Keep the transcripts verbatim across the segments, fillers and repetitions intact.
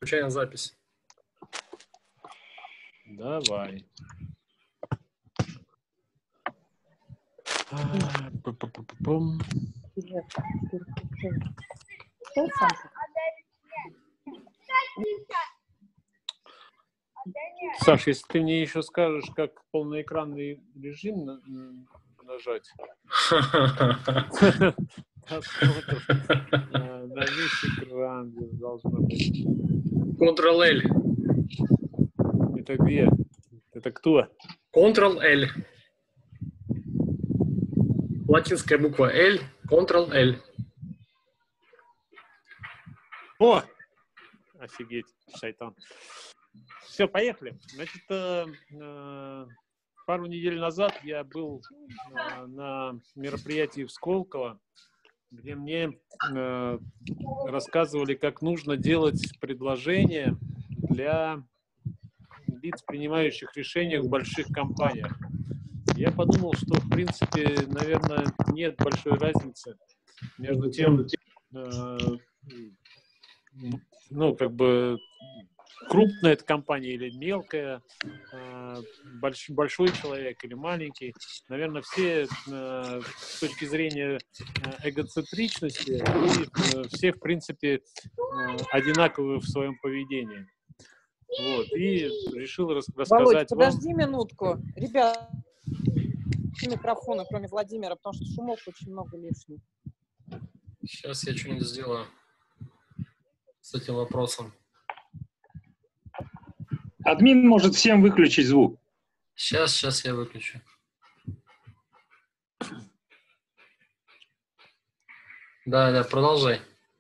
Включаем запись. Давай. Саш, если ты мне еще скажешь, как полноэкранный режим на- нажать. Просмотр э, на весь экран должно быть. Контрол-L. Это где? Это кто? Контрол-L. Латинская буква L. Контрол-L. О! Офигеть, шайтан. Все, поехали. Значит, э, э, пару недель назад я был э, на мероприятии в Сколково, где мне э, рассказывали, как нужно делать предложения для лиц, принимающих решения в больших компаниях. Я подумал, что, в принципе, наверное, нет большой разницы между тем, э, ну, как бы, крупная эта компания или мелкая, э, больш, большой человек или маленький. Наверное, все э, с точки зрения э, эгоцентричности, и, э, все, в принципе, э, одинаковые в своем поведении. Вот. И решил рас, рассказать Володь, вам... подожди минутку. Ребят, микрофоны, кроме Владимира, потому что шумов очень много лишних. Сейчас я что-нибудь сделаю с этим вопросом. Админ может всем выключить звук. Сейчас, сейчас я выключу. Да, да, продолжай.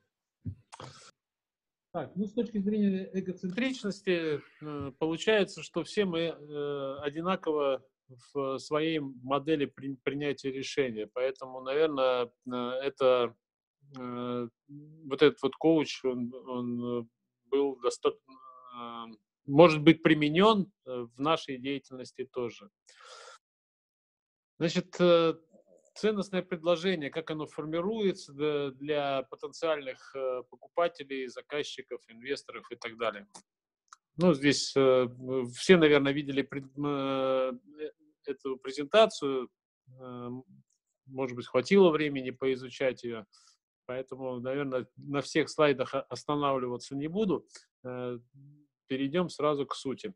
Так, ну, с точки зрения эгоцентричности, э, получается, что все мы э, одинаково в своей модели при, принятия решения. Поэтому, наверное, э, это э, вот этот вот коуч, он, он был достаточно, э, может быть применен в нашей деятельности тоже. Значит, э, ценностное предложение, как оно формируется для потенциальных покупателей, заказчиков, инвесторов и так далее. Ну, здесь э, все, наверное, видели пред, э, эту презентацию. Э, может быть, хватило времени поизучать ее. Поэтому, наверное, на всех слайдах останавливаться не буду. Э, перейдем сразу к сути.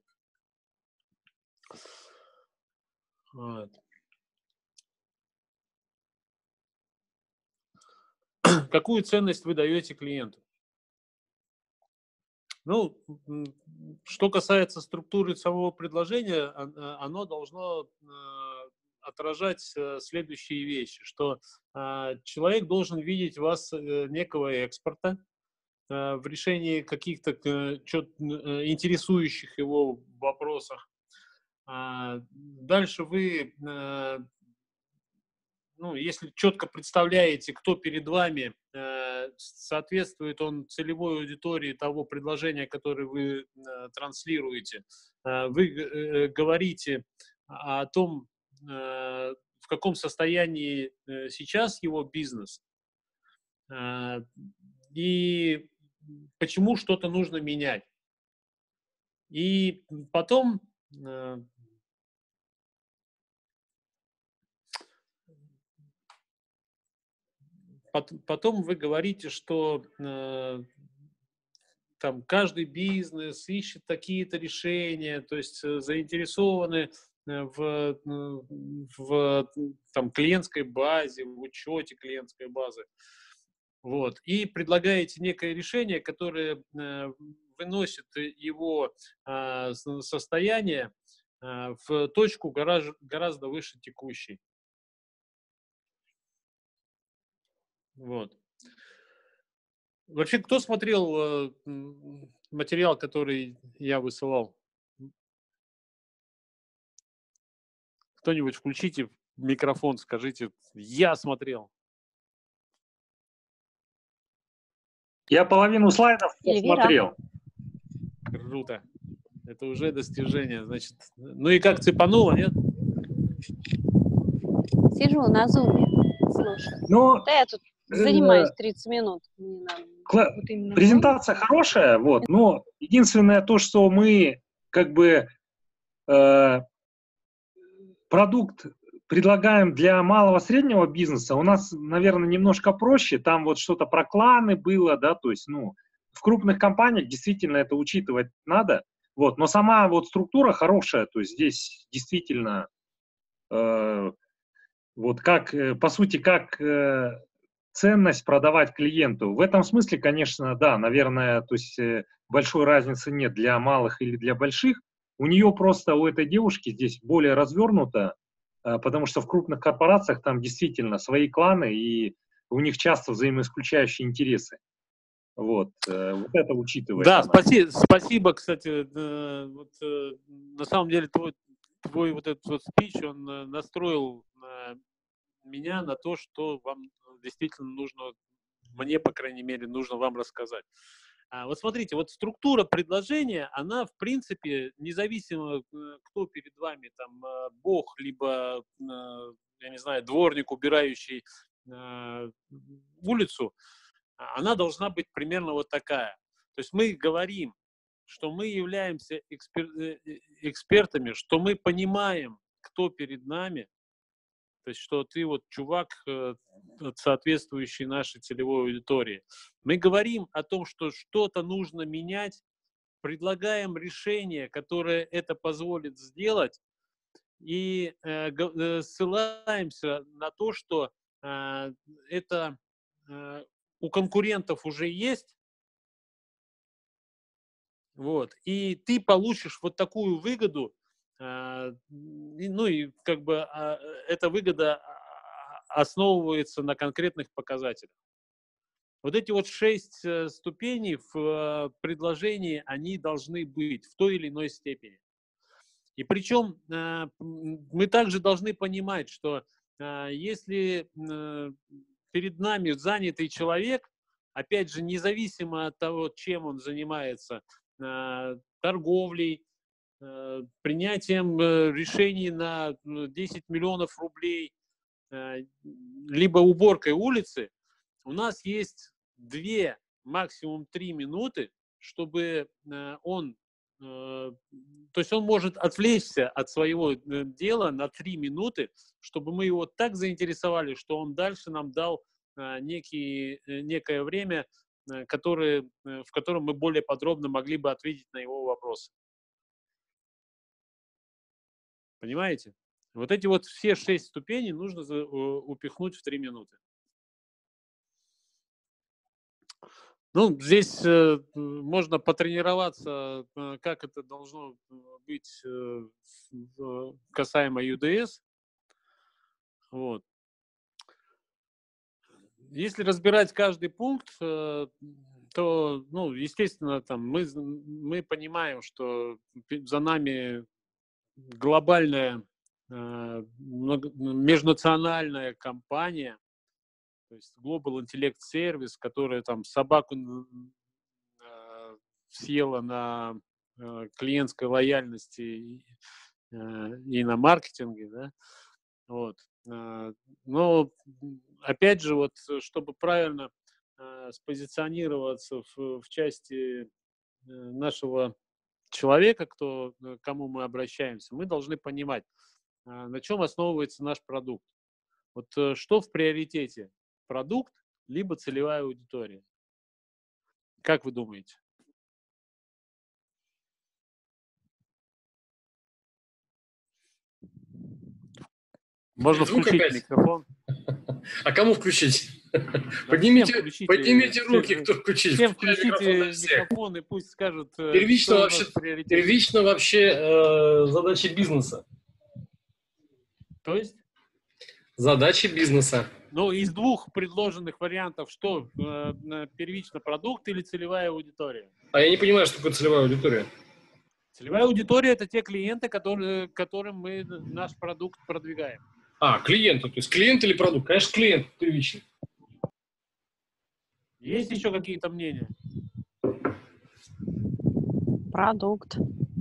Вот. Какую ценность вы даете клиенту? Ну, что касается структуры самого предложения, оно должно отражать следующие вещи, что человек должен видеть вас некого эксперта в решении каких-то интересующих его вопросах. Дальше вы, ну, если четко представляете, кто перед вами, соответствует он целевой аудитории того предложения, которое вы транслируете, вы говорите о том, в каком состоянии сейчас его бизнес и почему что-то нужно менять. И потом Потом вы говорите, что э, там каждый бизнес ищет такие-то решения, то есть э, заинтересованы в, в там, клиентской базе, в учете клиентской базы. Вот. И предлагаете некое решение, которое э, выносит его э, состояние э, в точку гораздо, гораздо выше текущей. Вот. Вообще, кто смотрел э, материал, который я высылал? Кто-нибудь включите микрофон, скажите, я смотрел. Я половину слайдов смотрел. Круто. Это уже достижение. Значит, ну и как, цепануло, нет? Сижу на зуме, слушаю. Ну, да я тут занимаюсь тридцать минут. Мне надо. Вот презентация хорошая, вот, но Единственное то, что мы как бы э, продукт предлагаем для малого-среднего бизнеса, у нас, наверное, немножко проще. Там вот что-то про кланы было, да, то есть, ну, в крупных компаниях действительно это учитывать надо. Вот, но сама вот структура хорошая, то есть здесь действительно э, вот как, э, по сути, как э, ценность продавать клиенту. В этом смысле, конечно, да, наверное, то есть э, большой разницы нет для малых или для больших. У нее просто, у этой девушки здесь более развернуто, э, потому что в крупных корпорациях там действительно свои кланы, и у них часто взаимоисключающие интересы. Вот, э, вот это учитывает. Да, она. спасибо, спасибо, кстати, э, вот, э, на самом деле твой, твой вот этот вот спич, он э, настроил э, меня на то, что вам действительно нужно, мне, по крайней мере, нужно вам рассказать. А, вот смотрите, вот структура предложения, она, в принципе, независимо, э, кто перед вами, там, э, бог, либо, э, я не знаю, дворник, убирающий э, улицу, она должна быть примерно вот такая. То есть мы говорим, что мы являемся экспер, экспертами, что мы понимаем, кто перед нами, то есть что ты вот чувак, соответствующий нашей целевой аудитории. Мы говорим о том, что что-то нужно менять, предлагаем решение, которое это позволит сделать, и э, ссылаемся на то, что э, это э, у конкурентов уже есть, вот, и ты получишь вот такую выгоду, э, ну и как бы э, эта выгода основывается на конкретных показателях. Вот эти вот шесть э, ступеней в э, предложении, они должны быть в той или иной степени. И причем э, мы также должны понимать, что э, если э, перед нами занятый человек, опять же, независимо от того, чем он занимается, э, торговлей, э, принятием э, решений на десять миллионов рублей, э, либо уборкой улицы, у нас есть две, максимум три минуты, чтобы э, он, э, то есть он может отвлечься от своего э, дела на три минуты, чтобы мы его так заинтересовали, что он дальше нам дал э, некий, э, некое время, э, которое, э, в котором мы более подробно могли бы ответить на его вопросы. Понимаете? Вот эти вот все шесть ступеней нужно за, э, упихнуть в три минуты. Ну, здесь э, можно потренироваться, э, как это должно быть э, э, касаемо ю ди эс. Вот. Если разбирать каждый пункт, э, то, ну, естественно, там мы, мы понимаем, что за нами глобальная э, много, межнациональная компания, то есть Global Intellect Service, которая там собаку э, съела на э, клиентской лояльности и, э, и на маркетинге, да, вот. Э, но опять же, вот, чтобы правильно э, спозиционироваться в, в части э, нашего человека, кто, к кому мы обращаемся, мы должны понимать, э, на чем основывается наш продукт. Вот э, что в приоритете? Продукт либо целевая аудитория? Как вы думаете? Можно Звук включить опять? микрофон. А кому включить? Да, Поднимите, всем включите, поднимите руки, всем, кто включить. всем Включаю включите микрофон для всех. микрофон и пусть скажут, Первично что вообще, у нас в приоритете. первично вообще э, задачи бизнеса. То есть? Задачи бизнеса. Ну, из двух предложенных вариантов, что э, первично продукт или целевая аудитория? А я не понимаю, что такое целевая аудитория. Целевая аудитория – это те клиенты, которые, которым мы наш продукт продвигаем. А, клиенты. То есть клиент или продукт? Конечно, клиент первичный. Есть еще какие-то мнения? Продукт.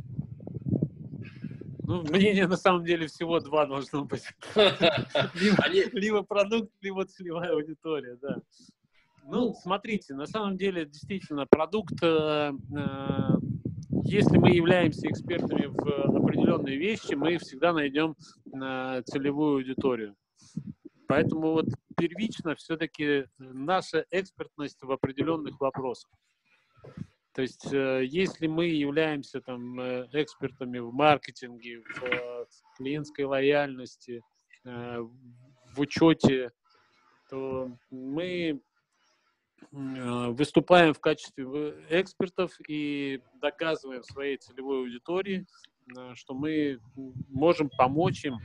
Ну, мнение на самом деле всего два должно быть. Либо, либо продукт, либо целевая аудитория, да. Ну, смотрите, на самом деле, действительно, продукт, э, если мы являемся экспертами в определенной вещи, мы всегда найдем э, целевую аудиторию. Поэтому вот первично все-таки наша экспертность в определенных вопросах. То есть, э, если мы являемся там э, экспертами в маркетинге, в э, клиентской лояльности, э, в учете, то мы выступаем в качестве экспертов и доказываем своей целевой аудитории, что мы можем помочь им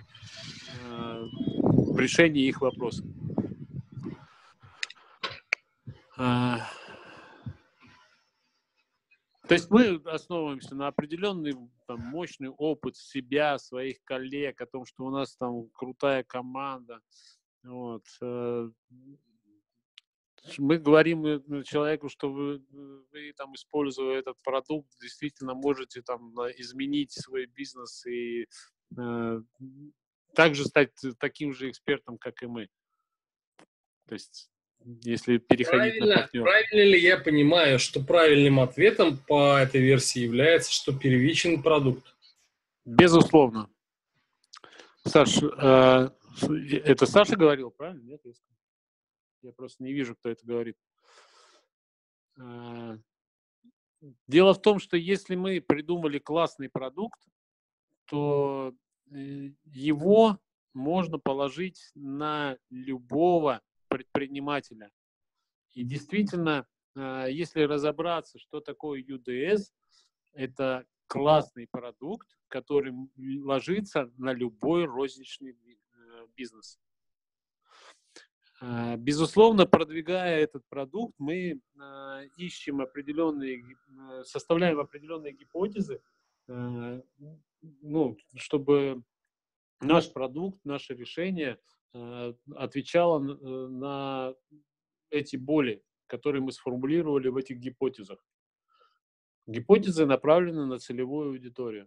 в решении их вопросов. То есть мы основываемся на определенный там, мощный опыт себя, своих коллег, о том, что у нас там крутая команда. Вот. Мы говорим человеку, что вы, вы там, используя этот продукт, действительно можете там изменить свой бизнес и э, также стать таким же экспертом, как и мы. То есть, если переходить Правильно, на партнера. правильно ли я понимаю, что правильным ответом по этой версии является, что первичен продукт? Безусловно. Саш, э, это Саша говорил, правильно? Нет, я Я просто не вижу, кто это говорит. Дело в том, что если мы придумали классный продукт, то его можно положить на любого предпринимателя. И действительно, если разобраться, что такое ю ди эс, это классный продукт, который ложится на любой розничный бизнес. Безусловно, продвигая этот продукт, мы э, ищем определенные, э, составляем определенные гипотезы, э, ну, чтобы наш продукт, наше решение э, отвечало на, на эти боли, которые мы сформулировали в этих гипотезах. Гипотезы направлены на целевую аудиторию.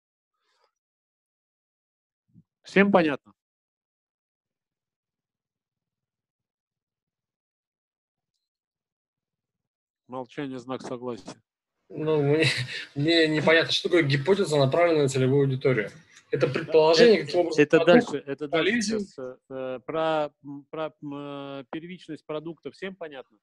Всем понятно? Молчание — знак согласия. Ну, мне, мне непонятно, что такое гипотеза, направленная на целевую аудиторию. Это предположение, это, каким образом это продукт дальше, это дальше полезен. сейчас, э, про, про э, первичность продукта всем понятно?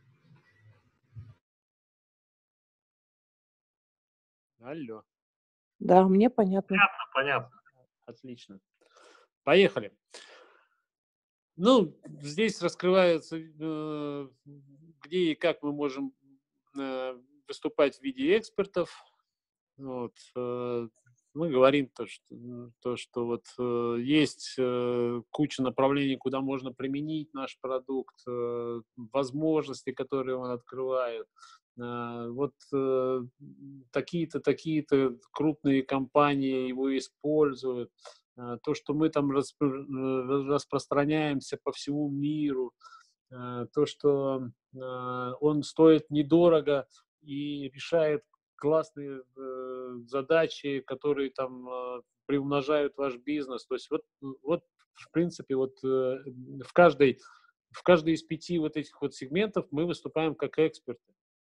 Алло. Да, мне понятно. Понятно, понятно. Отлично. Поехали. Ну, здесь раскрывается, э, где и как мы можем э, выступать в виде экспертов. Вот. Э, мы говорим то, что, то, что вот э, есть э, куча направлений, куда можно применить наш продукт, э, возможности, которые он открывает. Э, вот э, такие-то, такие-то крупные компании его используют. То, что мы там распространяемся по всему миру, то, что он стоит недорого и решает классные задачи, которые там приумножают ваш бизнес. То есть вот, вот в принципе, вот в каждой, в каждой из пяти вот этих вот сегментов мы выступаем как эксперты.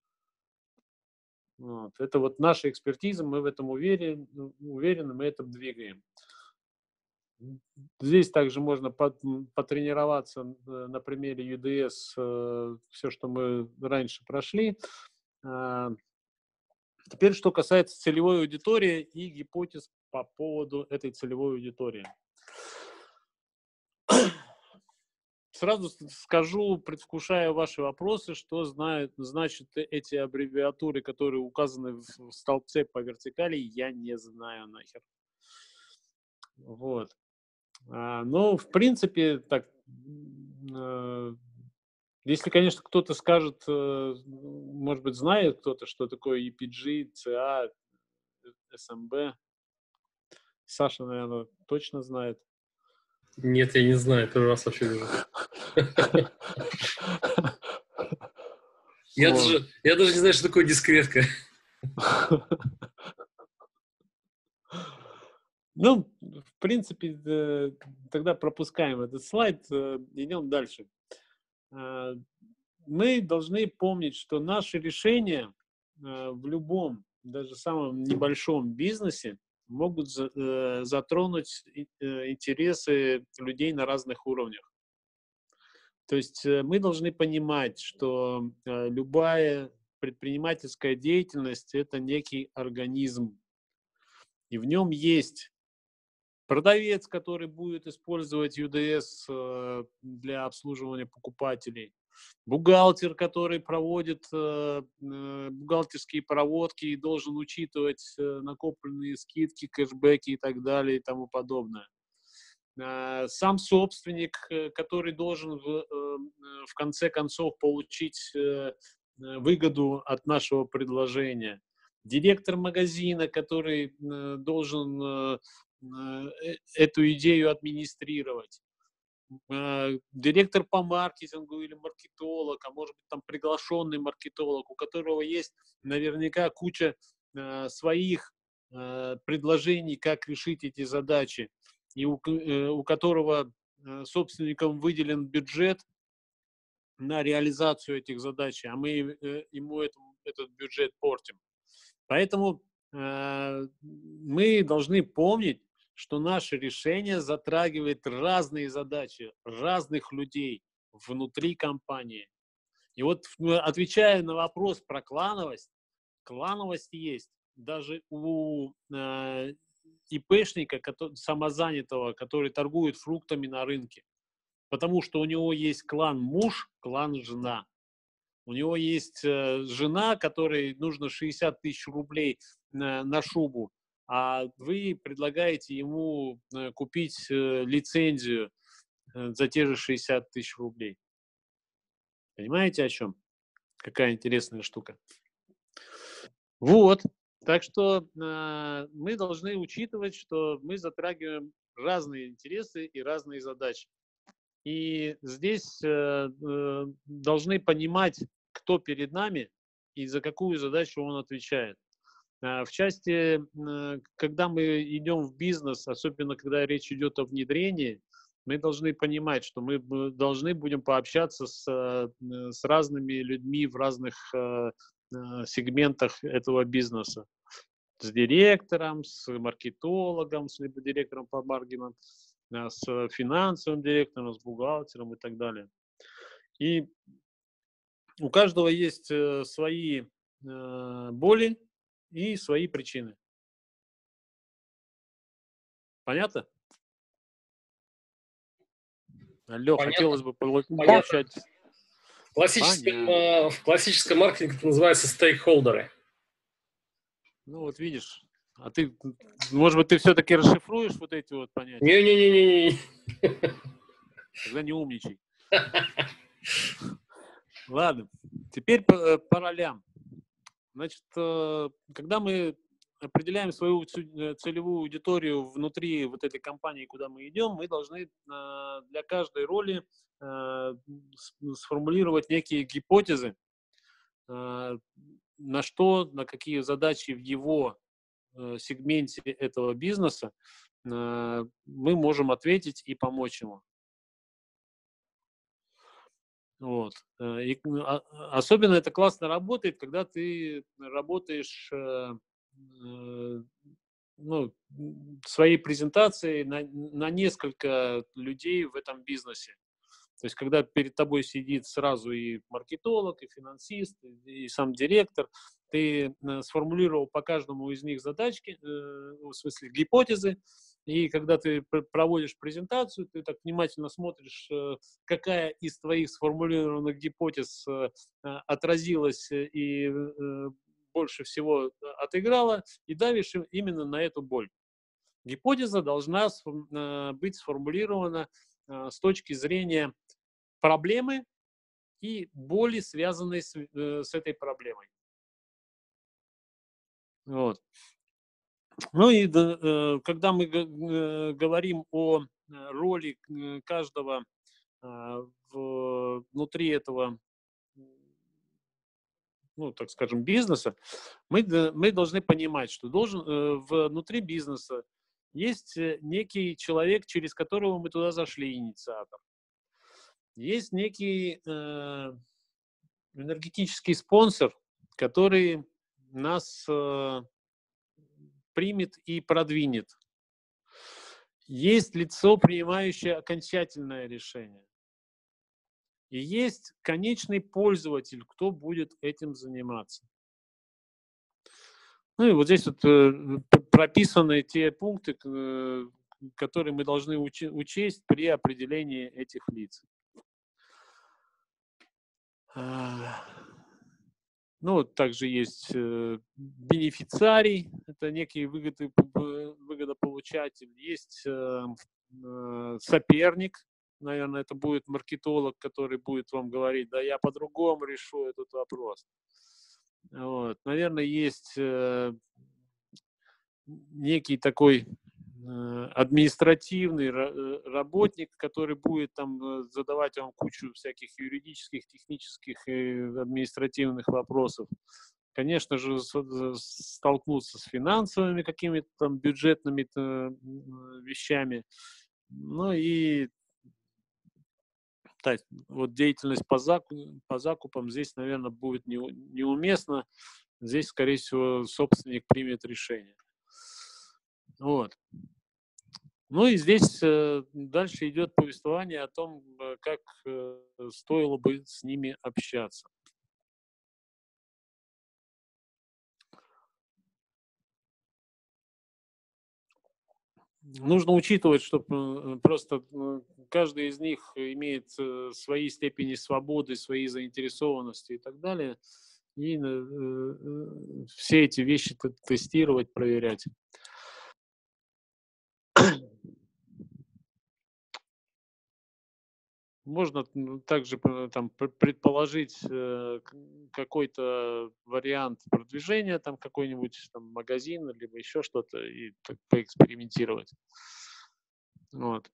Вот. Это вот наша экспертиза, мы в этом уверены, уверены, мы это двигаем. Здесь также можно потренироваться на примере ю ди эс, все, что мы раньше прошли. Теперь, что касается целевой аудитории и гипотез по поводу этой целевой аудитории. Сразу скажу, предвкушая ваши вопросы, что знают, значит эти аббревиатуры, которые указаны в столбце по вертикали, я не знаю нахер. Вот. Ну, в принципе, так, если, конечно, кто-то скажет, может быть, знает кто-то, что такое и пи джи, си эй, эс эм би. Саша, наверное, точно знает. Нет, я не знаю, первый раз вообще вижу. Я даже, я даже не знаю, что такое дискретка. Ну, в принципе, тогда пропускаем этот слайд, идем дальше. Мы должны помнить, что наши решения в любом даже в самом небольшом бизнесе могут за- э, затронуть и- э, интересы людей на разных уровнях. То есть э, мы должны понимать, что э, любая предпринимательская деятельность – это некий организм, и в нем есть продавец, который будет использовать ю ди эс э, для обслуживания покупателей, бухгалтер, который проводит э, э, бухгалтерские проводки и должен учитывать э, накопленные скидки, кэшбэки и так далее и тому подобное. Э, Сам собственник, э, который должен в, э, в конце концов получить э, э, выгоду от нашего предложения. Директор магазина, который э, должен э, э, эту идею администрировать. Э, Директор по маркетингу или маркетолог, а может быть там приглашенный маркетолог, у которого есть наверняка куча э, своих э, предложений, как решить эти задачи, и у, к- э, у которого э, собственникам выделен бюджет на реализацию этих задач, а мы э, ему эту- этот бюджет портим. Поэтому э, мы должны помнить, что наше решение затрагивает разные задачи, разных людей внутри компании. И вот, ну, отвечая на вопрос про клановость, клановость есть даже у э, ИПшника, кото- самозанятого, который торгует фруктами на рынке. Потому что у него есть клан муж, клан жена. У него есть э, жена, которой нужно шестьдесят тысяч рублей на, на шубу, а вы предлагаете ему э, купить э, лицензию э, за те же шестьдесят тысяч рублей. Понимаете, о чем? Какая интересная штука. Вот. Так что э, мы должны учитывать, что мы затрагиваем разные интересы и разные задачи. И здесь э, э, должны понимать, кто перед нами и за какую задачу он отвечает. А В части, э, когда мы идем в бизнес, особенно когда речь идет о внедрении, мы должны понимать, что мы б- должны будем пообщаться с, э, с разными людьми в разных э, э, сегментах этого бизнеса. С директором, с маркетологом, с либо директором по маркетингу, а, с финансовым директором, с бухгалтером и так далее. И у каждого есть э, свои э, боли и свои причины. Понятно? Алло, Понятно? хотелось бы полу- Понятно. получать... В классическом, Понятно. э, в классическом маркетинге это называется стейкхолдеры. Ну вот видишь, а ты, может быть, ты все-таки расшифруешь вот эти вот понятия? Не-не-не-не-не. Тогда не умничай. Ладно, теперь по, э, по ролям. Значит, э, когда мы определяем свою цю- э, целевую аудиторию внутри вот этой компании, куда мы идем, мы должны э, для каждой роли э, с- сформулировать некие гипотезы, э, на что, на какие задачи в его э, сегменте этого бизнеса э, мы можем ответить и помочь ему. Вот. Э, И м, а- а- особенно это классно работает, когда ты работаешь э, э, ну, м, своей презентацией на, на несколько людей в этом бизнесе. То есть, когда перед тобой сидит сразу и маркетолог, и финансист, и, и сам директор, ты э, сформулировал по каждому из них задачки, э, в смысле гипотезы, и когда ты пр- проводишь презентацию, ты так внимательно смотришь, э, какая из твоих сформулированных гипотез э, э, отразилась э, и э, больше всего отыграла, и давишь им- именно на эту боль. Гипотеза должна сфор- э, быть сформулирована э, с точки зрения проблемы и боли, связанные с, э, с этой проблемой. Вот. Ну и да, э, когда мы г- э, говорим о э, роли э, каждого э, в- внутри этого, ну, так скажем, бизнеса, мы, д- мы должны понимать, что должен, э, внутри бизнеса есть э, некий человек, через которого мы туда зашли, инициатор. Есть некий э, энергетический спонсор, который нас э, примет и продвинет. Есть лицо, принимающее окончательное решение. И есть конечный пользователь, кто будет этим заниматься. Ну и вот здесь вот э, прописаны те пункты, э, которые мы должны учи- учесть при определении этих лиц. А, Ну, вот также есть э, бенефициарий, это некий выгоды- выгодополучатель, есть э, э, соперник, наверное, это будет маркетолог, который будет вам говорить, да, я по-другому решу этот вопрос. Вот. Наверное, есть э, некий такой э, административный ра- э, работник, который будет там э, задавать вам кучу всяких юридических, технических и административных вопросов. Конечно же, с- э, столкнуться с финансовыми какими-то там бюджетными э, м, вещами. Ну и так, вот деятельность по, заку- по закупам здесь, наверное, будет не- неуместно. Здесь, скорее всего, собственник примет решение. Вот. Ну и здесь э, дальше идет повествование о том, э, как э, стоило бы с ними общаться. Нужно учитывать, что э, просто э, каждый из них имеет э, свои степени свободы, свои заинтересованности и так далее. И э, э, все эти вещи т- тестировать, проверять. Можно м, также п- там пр- предположить э, к- какой-то вариант продвижения, там какой-нибудь там магазин, либо еще что-то, и так поэкспериментировать. Вот.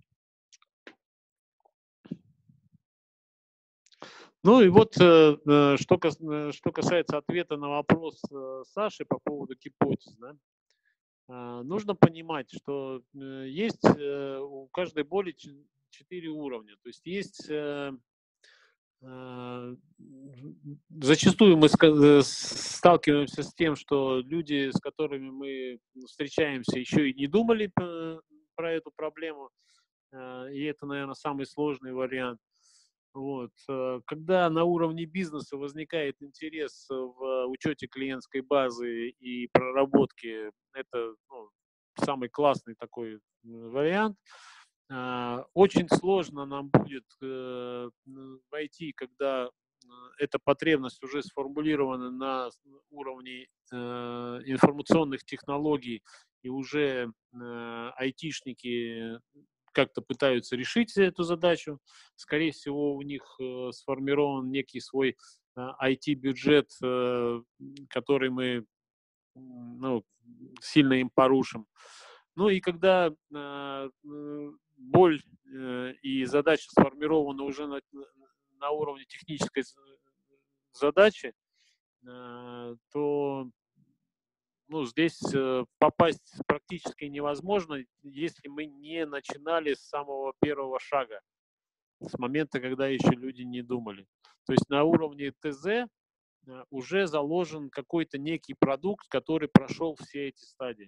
Ну и вот, э, э, что, кас- э, что касается ответа на вопрос э, Саши по поводу гипотез, да, а, нужно понимать, что э, есть э, у каждой боли ч- четыре уровня. То есть есть э, э, зачастую мы ска- э, сталкиваемся с тем, что люди, с которыми мы встречаемся, еще и не думали п- про эту проблему, э, и это, наверное, самый сложный вариант. Вот. э, Когда на уровне бизнеса возникает интерес в учете клиентской базы и проработке, это ну, самый классный такой м, вариант. А, Очень сложно нам будет э, м, войти, когда э, эта потребность уже сформулирована на с- уровне э, информационных технологий, и уже э, айтишники как-то пытаются решить эту задачу. Скорее всего, у них э, сформирован некий свой э, ай ти-бюджет, э, который мы м, ну, сильно им порушим. Ну и когда э, э, боль э, и задача сформированы уже на, на уровне технической з- задачи, э, то ну, здесь э, попасть практически невозможно, если мы не начинали с самого первого шага, с момента, когда еще люди не думали. То есть на уровне ТЗ э, уже заложен какой-то некий продукт, который прошел все эти стадии.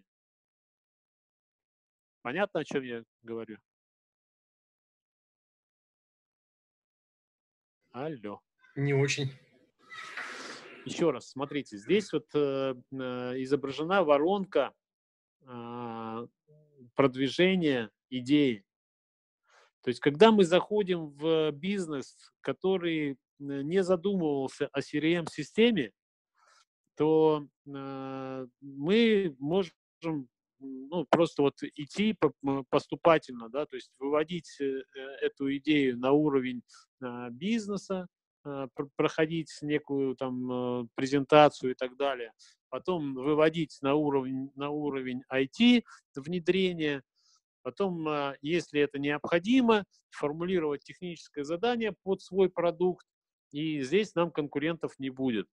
Понятно, о чем я говорю? Алло. Не очень. Еще раз, смотрите, здесь вот э, э, изображена воронка э, продвижения идеи. То есть, когда мы заходим в бизнес, который э, не задумывался о си ар эм-системе, то э, мы можем ну, просто вот идти по- м, поступательно, да, то есть выводить э, э, эту идею на уровень э, бизнеса, э, пр- проходить некую там э, презентацию и так далее, потом выводить на уровень, на уровень ай ти внедрения, потом, э, если это необходимо, формулировать техническое задание под свой продукт, и здесь нам конкурентов не будет.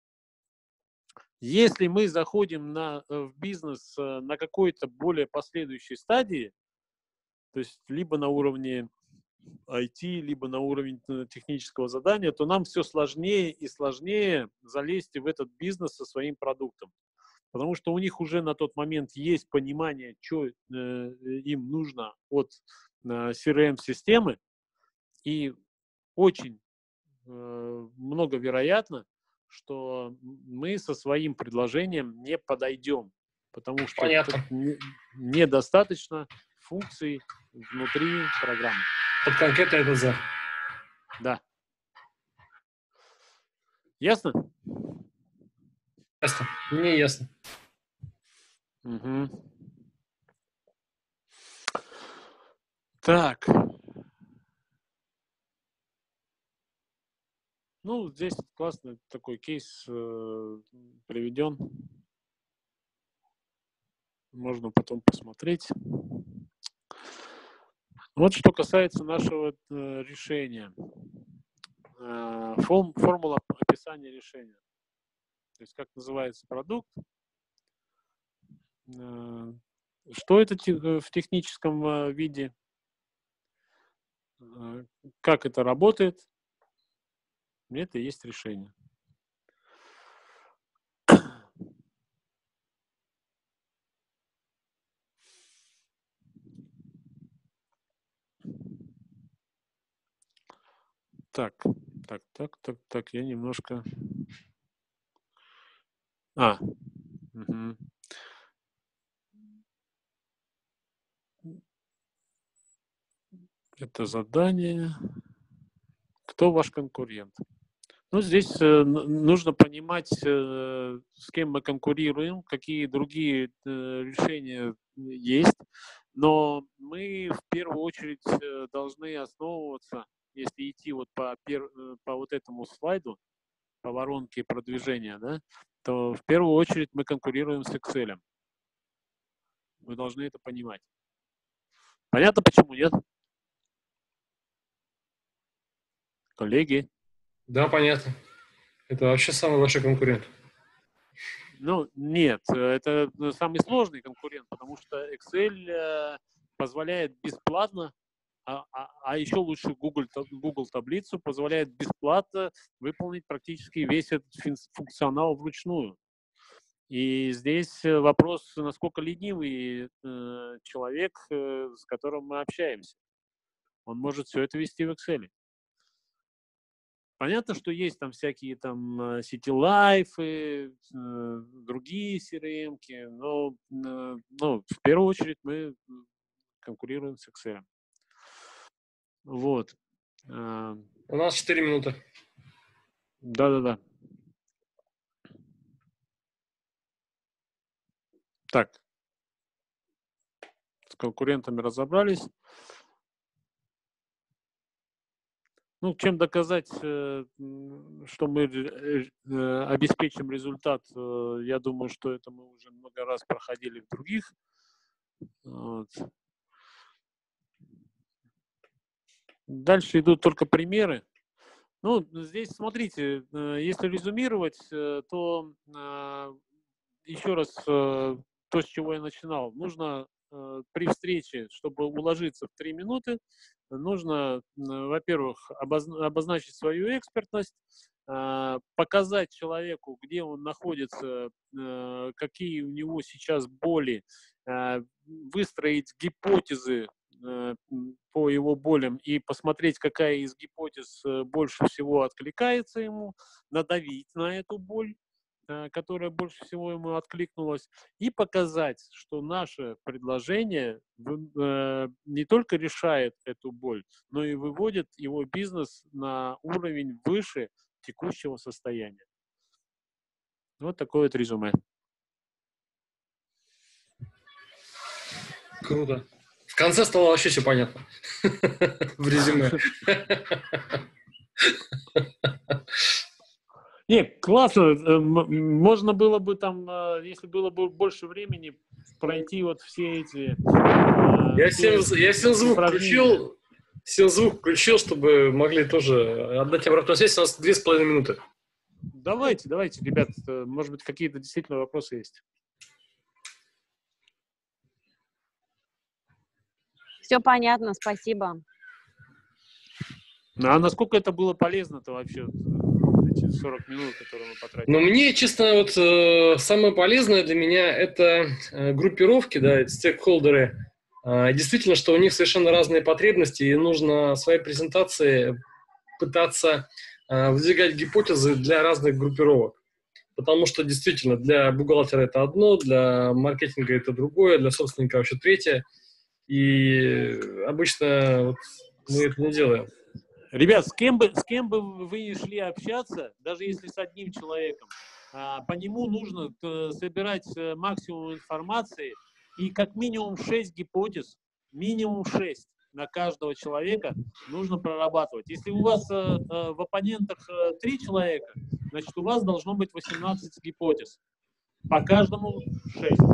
Если мы заходим на, э, в бизнес э, на какой-то более последующей стадии, то есть либо на уровне ай ти, либо на уровень э, технического задания, то нам все сложнее и сложнее залезть в этот бизнес со своим продуктом. Потому что у них уже на тот момент есть понимание, что э, им нужно от э, си ар эм-системы, и очень э, много вероятно, что мы со своим предложением не подойдем, потому что Понятно. не- недостаточно функций внутри программы. Под конкретное ДЗ. Да. Ясно? Ясно. Мне ясно. Мгм. Так. Ну, здесь классный такой кейс э, приведен. Можно потом посмотреть. Вот что касается нашего э, решения. Э, форм- формула описания решения. То есть как называется продукт. Э, что это те- э, в техническом э, виде. Э, как это работает. Это и есть решение. Так, так, так, так, так, я немножко... А, мгм. Это задание. Кто ваш конкурент? Ну, здесь э, н- нужно понимать, э, с кем мы конкурируем, какие другие э, решения есть, но мы в первую очередь э, должны основываться, если идти вот по, пер- э, по вот этому слайду, по воронке продвижения, да, то в первую очередь мы конкурируем с Excel. Вы должны это понимать. Понятно, почему нет? Коллеги? Да, понятно. Это вообще самый большой конкурент. Ну, нет, э, это самый сложный конкурент, потому что Excel э, позволяет бесплатно, а, а, а еще лучше Google, та- Google таблицу позволяет бесплатно выполнить практически весь этот фин- функционал вручную. И здесь э, вопрос, насколько ленивый э, человек, э, с которым мы общаемся. Он может все это вести в Excel. Понятно, что есть там всякие там э, City Life, э, другие си ар эм-ки, но э, ну, в первую очередь мы конкурируем с Excel. Вот. Э, У нас четыре минуты. Да-да-да. Так. С конкурентами разобрались. Ну, чем доказать, э, м, что мы э, э, обеспечим результат, э, я думаю, что это мы уже много раз проходили в других. Вот. Дальше идут только примеры. Ну, здесь, смотрите, э, если резюмировать, э, то э, еще раз э, то, с чего я начинал. Нужно э, при встрече, чтобы уложиться в три минуты, нужно, э, во-первых, обозна- обозначить свою экспертность, э, показать человеку, где он находится, э, какие у него сейчас боли, э, выстроить гипотезы э, м, по его болям и посмотреть, какая из гипотез э, больше всего откликается ему, надавить на эту боль, э, которая больше всего ему откликнулась, и показать, что наше предложение вы- э, не только решает эту боль, но и выводит его бизнес на уровень выше текущего состояния. Вот такое вот резюме. Круто. В конце стало вообще все понятно. В резюме. Не, классно. э, м- Можно было бы там, э, если было бы больше времени, пройти вот все эти э, Я все всем, я всем звук упражнения. включил, всем звук включил, чтобы могли тоже отдать обратную связь. У нас две с половиной минуты. Давайте, давайте, ребят, э, может быть, какие-то действительно вопросы есть. Все понятно, спасибо. Ну, а насколько это было полезно-то вообще, эти сорок минут, которые мы потратили? Но мне, честно, вот э, самое полезное для меня это э, группировки, да, это стейкхолдеры. Э, действительно, что у них совершенно разные потребности, и нужно в своей презентации пытаться э, выдвигать гипотезы для разных группировок. Потому что действительно для бухгалтера это одно, для маркетинга это другое, для собственника вообще третье. И обычно вот мы это не делаем. Ребят, с кем бы, с кем бы вы ни шли общаться, даже если с одним человеком, а, по нему нужно э, собирать э, максимум информации и как минимум шесть гипотез, минимум шесть на каждого человека нужно прорабатывать. Если у вас э, э, в оппонентах э, три человека, значит у вас должно быть восемнадцать гипотез. По каждому шесть.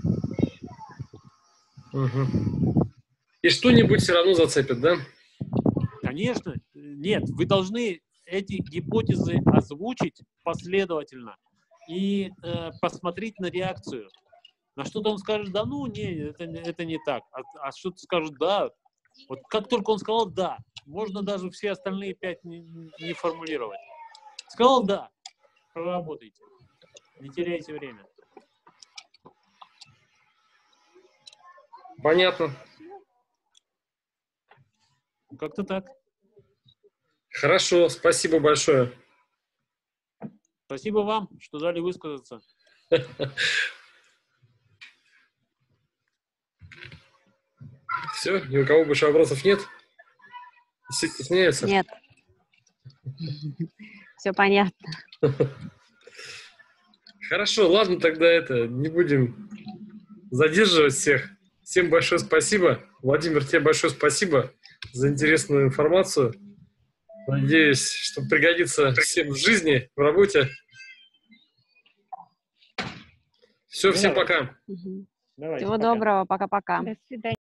Угу. И что-нибудь все равно зацепит, да? Конечно, нет, вы должны эти гипотезы озвучить последовательно и э, посмотреть на реакцию. На что-то он скажет, да ну, не, это, это не так. А, а что-то скажет, да. Вот как только он сказал «да», можно даже все остальные пять не, не формулировать. Сказал «да», проработайте, не теряйте время. Понятно. Как-то так. Хорошо, спасибо большое. Спасибо вам, что дали высказаться. Все, ни у кого больше вопросов нет? Все стесняются? Нет. Все понятно. Хорошо, ладно, тогда это, не будем задерживать всех. Всем большое спасибо. Владимир, тебе большое спасибо за интересную информацию. Надеюсь, что пригодится всем в жизни, в работе. Все, всем пока. Мгм. Давайте, Всего пока. доброго. Пока-пока. До свидания.